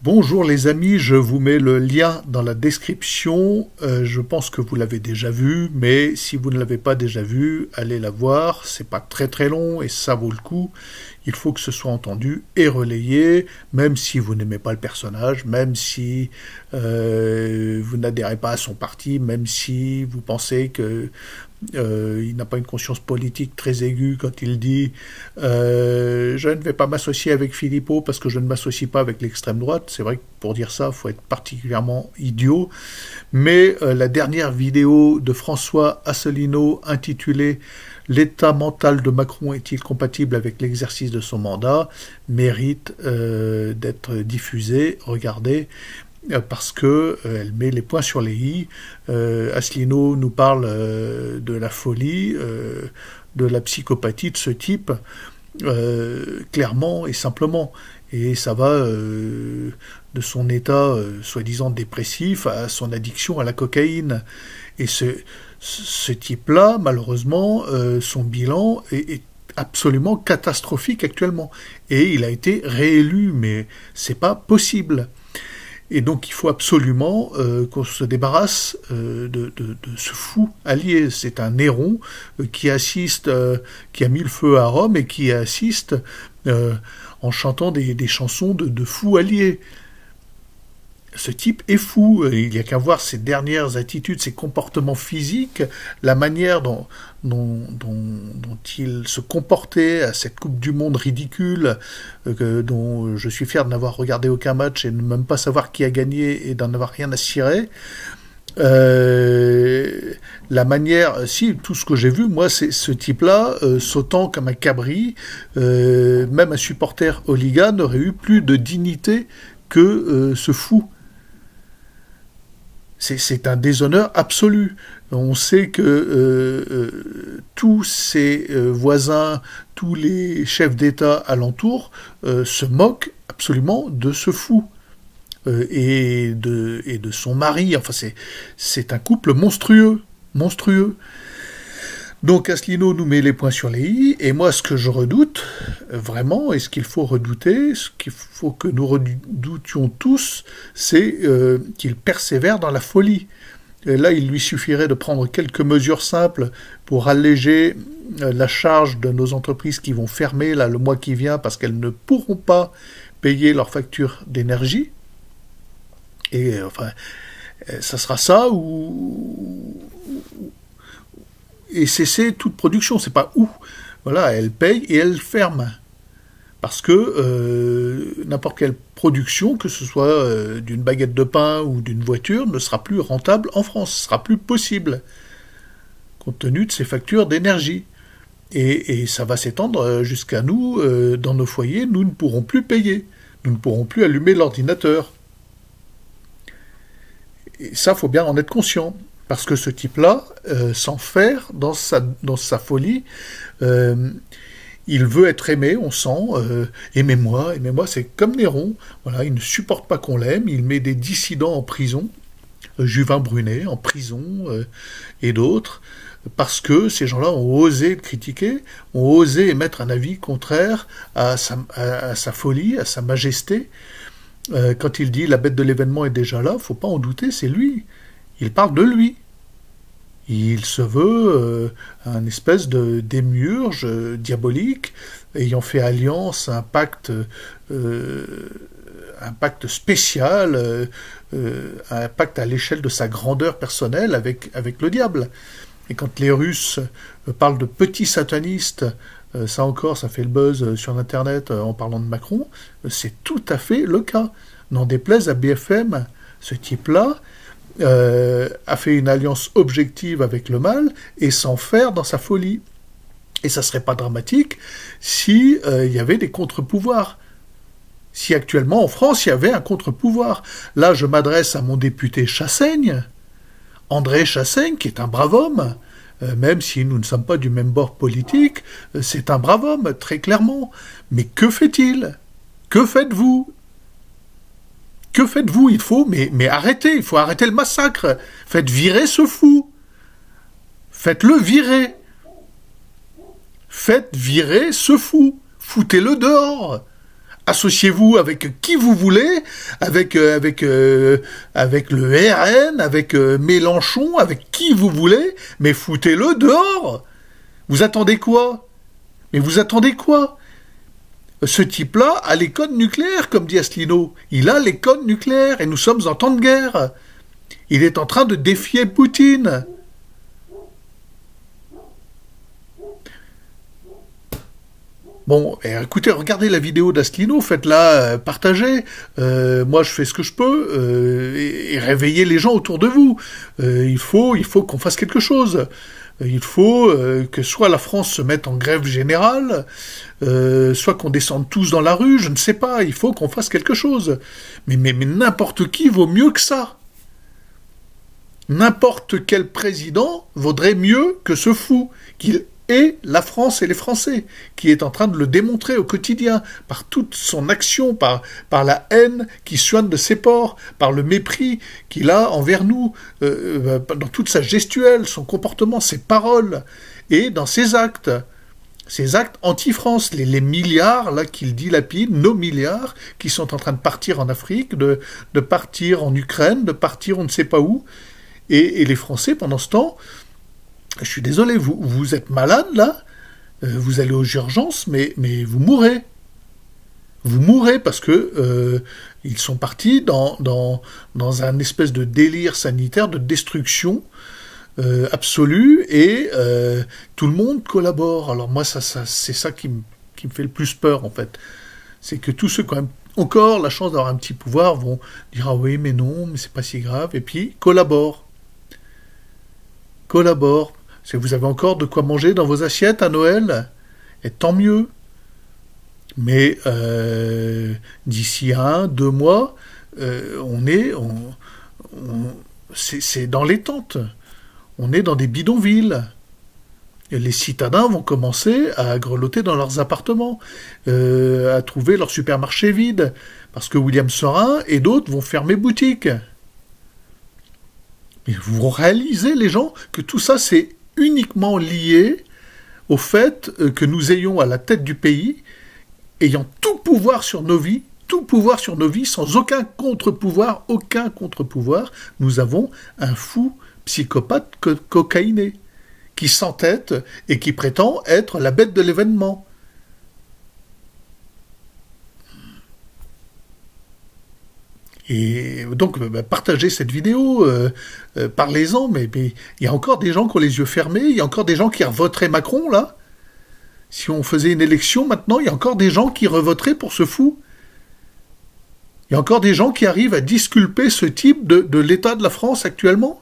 Bonjour les amis, je vous mets le lien dans la description. Je pense que vous l'avez déjà vu, mais si vous ne l'avez pas déjà vu, allez la voir. C'est pas très long et ça vaut le coup. Il faut que ce soit entendu et relayé, même si vous n'aimez pas le personnage, même si vous n'adhérez pas à son parti, même si vous pensez que il n'a pas une conscience politique très aiguë quand il dit je ne vais pas m'associer avec Philippot parce que je ne m'associe pas avec l'extrême droite. C'est vrai que pour dire ça, il faut être particulièrement idiot. Mais la dernière vidéo de François Asselineau intitulée « L'état mental de Macron est-il compatible avec l'exercice de son mandat ?» mérite d'être diffusée. Regardez. Parce que elle met les points sur les i. Asselineau nous parle de la folie, de la psychopathie de ce type, clairement et simplement. Et ça va de son état soi-disant dépressif à son addiction à la cocaïne. Et ce type-là, malheureusement, son bilan est absolument catastrophique actuellement. Et il a été réélu, mais c'est pas possible. Et donc il faut absolument qu'on se débarrasse de ce fou allié. C'est un Néron qui assiste, qui a mis le feu à Rome et qui assiste en chantant des chansons de fou allié. Ce type est fou, il n'y a qu'à voir ses dernières attitudes, ses comportements physiques, la manière dont il se comportait à cette Coupe du Monde ridicule, dont je suis fier de n'avoir regardé aucun match et de ne même pas savoir qui a gagné et d'en avoir rien à cirer. La manière, si, tout ce que j'ai vu, moi, c'est ce type-là, sautant comme un cabri, même un supporter hooligan n'aurait eu plus de dignité que ce fou. C'est un déshonneur absolu. On sait que tous ses voisins, tous les chefs d'État alentour se moquent absolument de ce fou et de son mari. Enfin, c'est un couple monstrueux, monstrueux. Donc Asselineau nous met les points sur les i, et moi ce que je redoute, vraiment, et ce qu'il faut redouter, ce qu'il faut que nous redoutions tous, c'est qu'il persévère dans la folie. Et là, il lui suffirait de prendre quelques mesures simples pour alléger la charge de nos entreprises qui vont fermer là, le mois qui vient parce qu'elles ne pourront pas payer leurs factures d'énergie. Et enfin, ça sera ça et cesser toute production, c'est pas où. Voilà, elle paye et elle ferme. Parce que n'importe quelle production, que ce soit d'une baguette de pain ou d'une voiture, ne sera plus rentable en France, ce sera plus possible, compte tenu de ces factures d'énergie. Et ça va s'étendre jusqu'à nous, dans nos foyers, nous ne pourrons plus payer, nous ne pourrons plus allumer l'ordinateur. Et ça, il faut bien en être conscient. Parce que ce type-là s'enferre dans sa folie. Il veut être aimé, on sent. Aimez-moi, c'est comme Néron. Voilà, il ne supporte pas qu'on l'aime. Il met des dissidents en prison. Juvin Brunet en prison et d'autres. Parce que ces gens-là ont osé le critiquer, ont osé émettre un avis contraire à sa folie, à sa majesté. Quand il dit « la bête de l'événement est déjà là », il ne faut pas en douter, c'est lui. Il parle de lui. Il se veut un espèce de démiurge diabolique, ayant fait alliance, un pacte spécial, un pacte à l'échelle de sa grandeur personnelle avec le diable. Et quand les Russes parlent de petits satanistes, ça encore, ça fait le buzz sur Internet en parlant de Macron, c'est tout à fait le cas. N'en déplaise à BFM, ce type-là, a fait une alliance objective avec le mal et s'enferre dans sa folie. Et ça serait pas dramatique si y avait des contre-pouvoirs. Si actuellement en France il y avait un contre-pouvoir. Là je m'adresse à mon député Chassaigne, André Chassaigne, qui est un brave homme, même si nous ne sommes pas du même bord politique, c'est un brave homme, très clairement. Mais que fait-il? Que faites-vous? Que faites-vous? Il faut, mais arrêtez, il faut arrêter le massacre. Faites virer ce fou. Faites-le virer. Faites virer ce fou. Foutez-le dehors. Associez-vous avec qui vous voulez, avec le RN, avec Mélenchon, avec qui vous voulez, mais foutez-le dehors. Vous attendez quoi? Mais vous attendez quoi? Ce type-là a les codes nucléaires, comme dit Asselineau. Il a les codes nucléaires, et nous sommes en temps de guerre. Il est en train de défier Poutine. Bon, écoutez, regardez la vidéo d'Asselineau, faites-la, partagez. Moi, je fais ce que je peux, et réveillez les gens autour de vous. Il faut qu'on fasse quelque chose. Il faut que soit la France se mette en grève générale, soit qu'on descende tous dans la rue, je ne sais pas, il faut qu'on fasse quelque chose. Mais n'importe qui vaut mieux que ça. N'importe quel président vaudrait mieux que ce fou, qu'il est la France et les Français, qui est en train de le démontrer au quotidien, par toute son action, par la haine qui suinte de ses pores, par le mépris qu'il a envers nous, dans toute sa gestuelle, son comportement, ses paroles, et dans ses actes anti-France, les milliards là qu'il dilapide, nos milliards, qui sont en train de partir en Afrique, de partir en Ukraine, de partir on ne sait pas où, et les Français, pendant ce temps, je suis désolé, vous êtes malade, là, vous allez aux urgences, mais vous mourrez. Vous mourrez parce que ils sont partis dans un espèce de délire sanitaire, de destruction absolue, et tout le monde collabore. Alors moi, c'est ça qui me fait le plus peur, en fait. C'est que tous ceux qui ont encore la chance d'avoir un petit pouvoir vont dire « Ah oui, mais non, mais c'est pas si grave », et puis collaborent. Si vous avez encore de quoi manger dans vos assiettes à Noël, et tant mieux. Mais d'ici 1-2 mois, c'est dans les tentes. On est dans des bidonvilles. Et les citadins vont commencer à grelotter dans leurs appartements, à trouver leur supermarché vide, parce que William Sorin et d'autres vont fermer boutique. Mais vous réalisez, les gens, que tout ça, c'est uniquement lié au fait que nous ayons à la tête du pays, ayant tout pouvoir sur nos vies, sans aucun contre-pouvoir, nous avons un fou psychopathe cocaïné, qui s'entête et qui prétend être la bête de l'événement. Et donc, partagez cette vidéo, parlez-en, mais il y a encore des gens qui ont les yeux fermés, il y a encore des gens qui revoteraient Macron, là. Si on faisait une élection maintenant, il y a encore des gens qui revoteraient pour ce fou. Il y a encore des gens qui arrivent à disculper ce type de l'état de la France actuellement.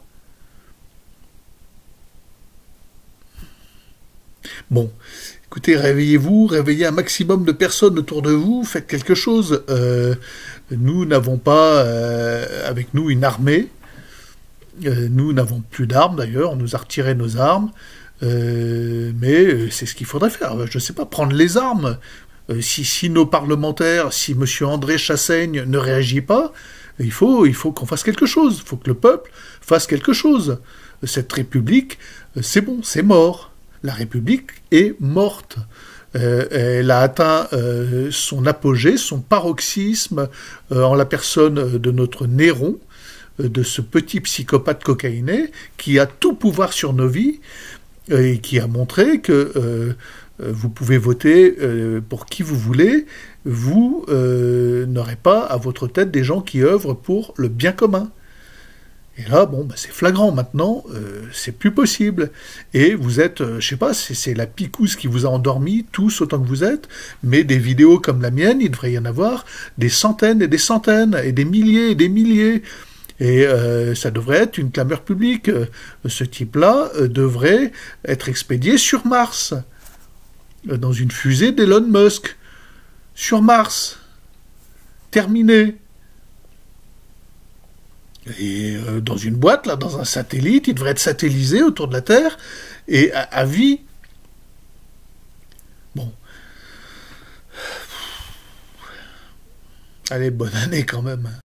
Bon, écoutez, réveillez-vous, réveillez un maximum de personnes autour de vous, faites quelque chose. Nous n'avons pas avec nous une armée, nous n'avons plus d'armes d'ailleurs, on nous a retiré nos armes, mais c'est ce qu'il faudrait faire, je ne sais pas, prendre les armes. Si nos parlementaires, si M. André Chassaigne ne réagit pas, il faut qu'on fasse quelque chose, il faut que le peuple fasse quelque chose. Cette République, c'est bon, c'est mort. La République est morte. Elle a atteint son apogée, son paroxysme en la personne de notre Néron, de ce petit psychopathe cocaïné qui a tout pouvoir sur nos vies et qui a montré que vous pouvez voter pour qui vous voulez, vous n'aurez pas à votre tête des gens qui œuvrent pour le bien commun. Et là, bon, c'est flagrant maintenant, c'est plus possible. Et vous êtes, je sais pas, c'est la picouse qui vous a endormi, tous autant que vous êtes, mais des vidéos comme la mienne, il devrait y en avoir des centaines, et des milliers et des milliers. Et ça devrait être une clameur publique. Ce type-là devrait être expédié sur Mars, dans une fusée d'Elon Musk, sur Mars. Terminé. Et dans une boîte, là, dans un satellite, il devrait être satellisé autour de la Terre, et à vie. Bon. Allez, bonne année quand même.